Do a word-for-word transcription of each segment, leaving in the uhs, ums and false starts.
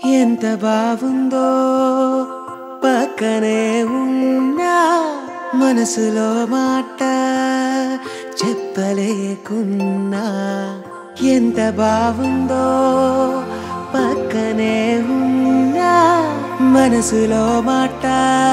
ఎంత బాగుందో పక్కనే ఉన్నా మనసులో మాట చెప్పలేకున్నా ఎంత బాగుందో పక్కనే ఉన్నా మనసులో మాట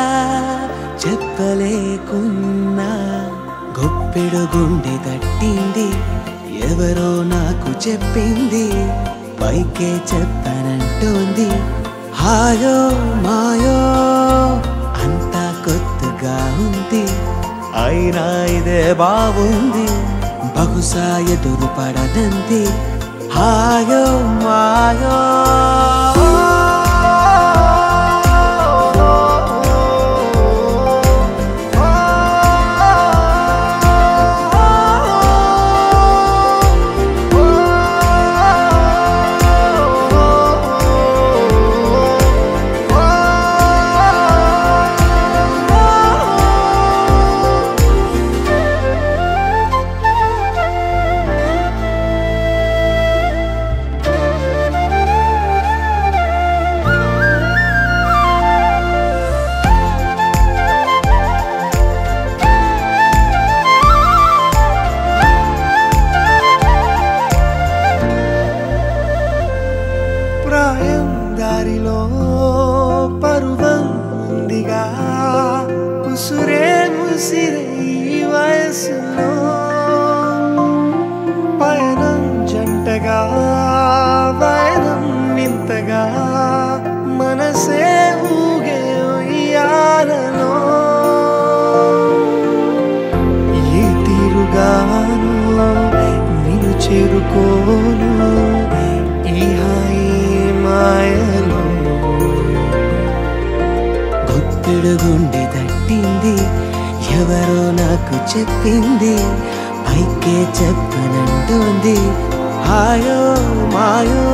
చెప్పలేకున్నా గొప్పెడు గుండె తట్టింది ఎవరో నాకు చెప్పింది పైకే చెప్పనంటోంది హాయో మాయో అంతా కొత్తగా ఉంది అయినా ఇదే బాగుంది బహుశా ఎదురు పడదంది హాయో మాయో దారిలో పరువం ఉందిగా ఉసురే ముసిరే ఈ వయసులో పయనం జంటగా పయనం వింతగా మనసే ఊగే ఉయ్యాలలో ఏ తీరుగాను నిన్ను చేరుకోను ఈ హాయి మాయలో గొప్పెడు గుండె తట్టింది ఎవరో నాకు చెప్పింది పైకే చెప్పనంటోంది హాయో మాయో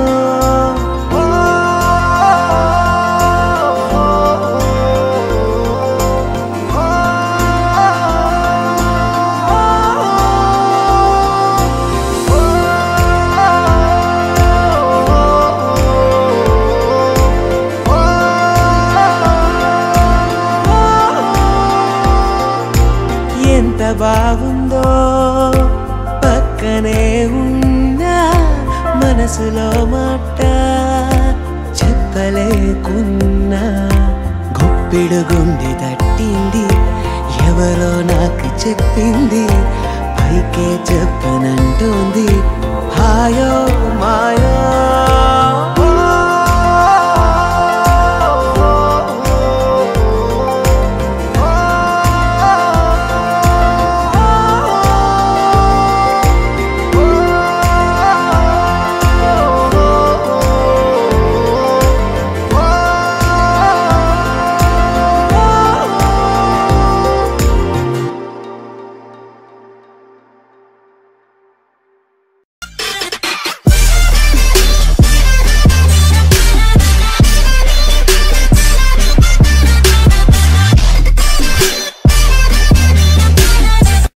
ఎంత బాగుందో పక్కనే ఉన్నా మనసులో మాట చెప్పలేకున్నా గొప్పెడు గుండె తట్టింది ఎవరో నాకు చెప్పింది పైకే చెప్పనంటోంది